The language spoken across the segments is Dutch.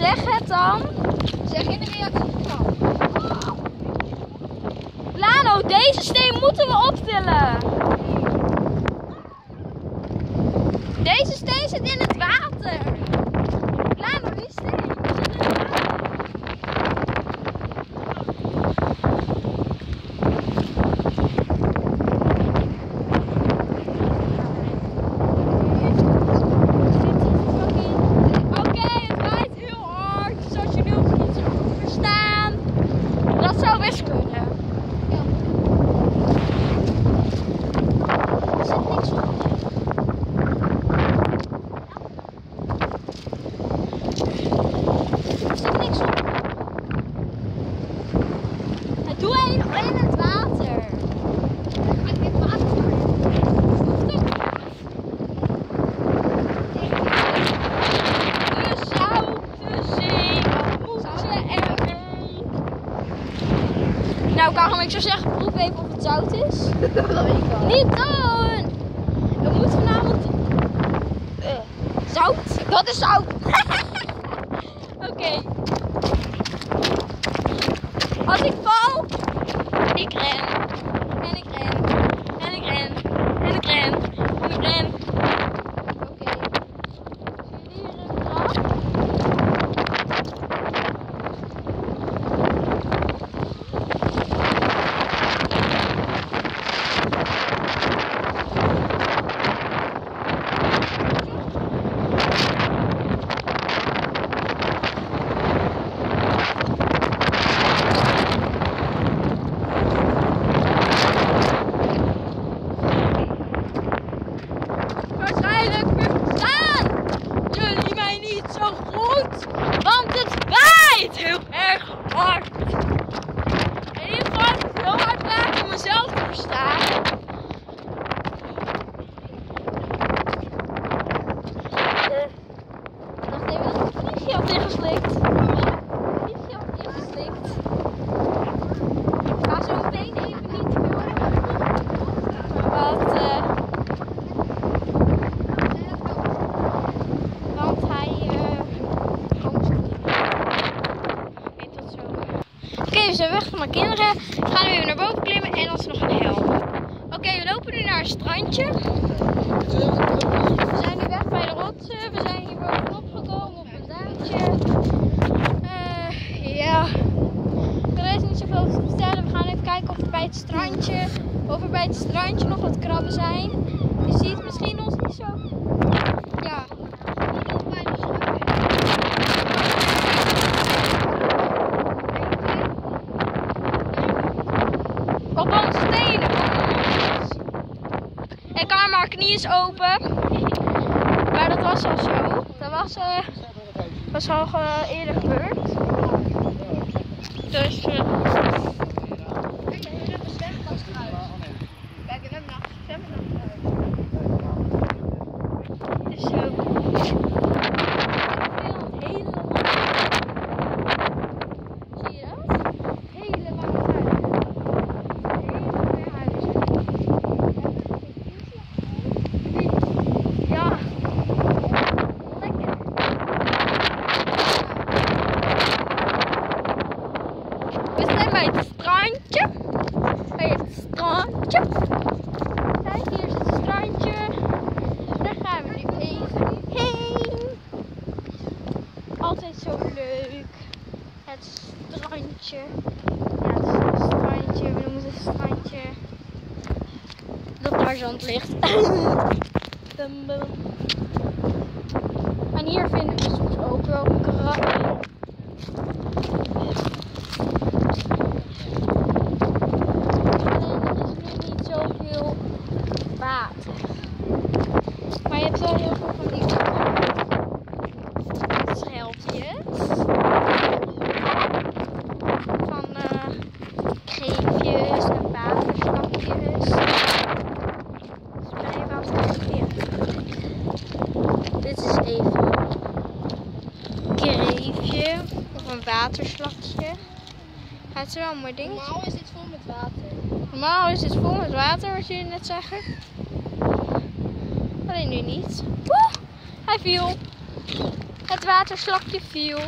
zeg het dan. Zeg in de reactie van. Lano, deze steen moeten we optillen. Deze steen zit in het water. Lano, die steen zit in het water. Oké, het waait heel hard. Zoals je nu ook niet zo goed verstaan. Dat zou best kunnen. Ja. Er zit niks op. Er zit niks op. Doe hij nog in het water. Ga ik dit water voor De zoute zee, wat moet je ermee? Nou, Karim, ik zou zeggen, proef even of het zout is. Dat weet ik wel. Niet doen! We moeten vanavond... zout? Dat is zout! Oké. Als ik val, ik ren. En ik ren. En ik ren. En ik ren. En ik ren. Oké. Zien jullie hier een trap? Waarschijnlijk verstaan jullie mij niet zo goed, want het waait heel erg hard. En ik ga het heel hard praten om mezelf te verstaan. Wacht even, dat het vliegje had ingeslikt. Het vliegje had ingeslikt. Ik ga zo meteen even niet filmen. Want Oké, we zijn weg van mijn kinderen. We gaan nu even naar boven klimmen en dan is nog een helm. Oké, we lopen nu naar een strandje. We zijn nu weg bij de rotsen. We zijn hier bovenop gekomen op een duintje. Ja. Er is niet zoveel te vertellen. We gaan even kijken of er bij het strandje nog wat krabben zijn. Je ziet misschien ons niet zo. Ja. Op onze tenen. En kan maar knie is open. Maar dat was al zo. Dat was al eerder gebeurd. Dus Kijk, hier hebben we zwembad trouwens. Kijk, we hebben nog zwembad. is zo. Zie je dat? Hele lange tuin. Hele mooie huizen. Ja. Lekker. We zijn bij het strandje. Bij het strandje. Kijk, hier is het strandje. Daar gaan we nu even heen. Altijd zo leuk. Het strandje. Ja, het is een strandje. We noemen het een strandje. Dat daar zand ligt. Bum, bum. En hier vinden we soms ook wel krabben. Alleen er is nu niet zoveel water. Maar je hebt wel heel veel van die schelpjes. Van kreefjes en waterslapjes. Spreiwaterslapjes. Dit is even een kreefje of een waterslapje. Ja, het is wel een mooi ding. Normaal is dit vol met water. Normaal is het vol met water, wat jullie net zeggen. Alleen nu niet. Woe! Hij viel. Het waterslakje viel.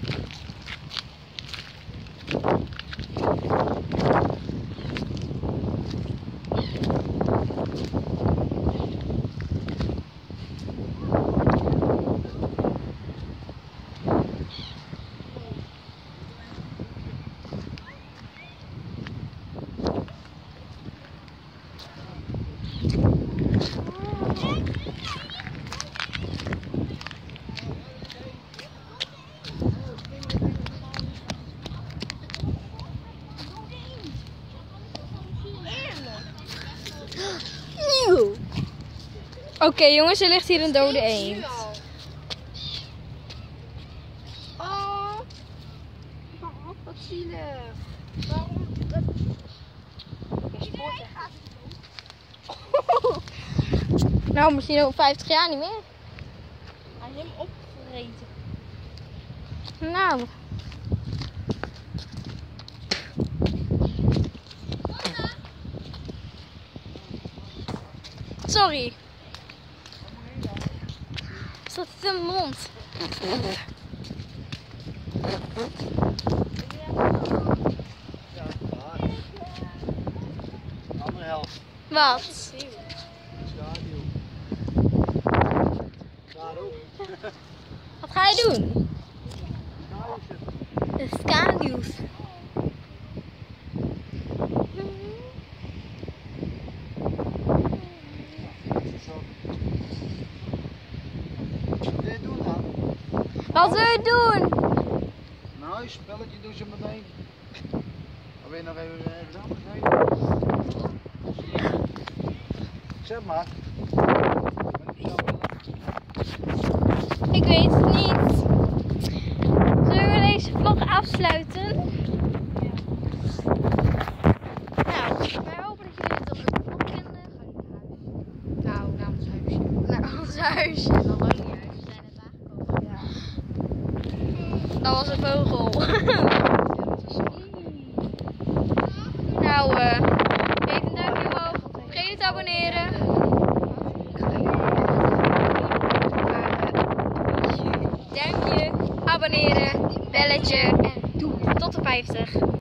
Oké, jongens, er ligt hier een dode eend. Oh, wat zielig. Waarom? Nou, misschien over 50 jaar niet meer. Hij is helemaal opgereten. Nou. Sorry. Zat het in mijn mond? Ja, andere helft. Wat? Schaduw. Daar ook. Wat ga je doen? De schaduws. Wat wil je doen dan? Wat wil je doen? Nou, een spelletje doen ze meteen. Dan wil je nog even ergens anders heen. Zeg maar. Ik weet het niet. Zullen we deze vlog afsluiten? Nou, wij hopen dat jullie het op een vlog vinden. Nou, naar ons huisje. Naar ons huisje. Dat was niet huis. We zijn net aangekomen. Ja. Dat was een vogel. Nou, geef een duimpje omhoog. Vergeet niet te abonneren. Duimpje, abonneren, belletje en doei. Tot de 50.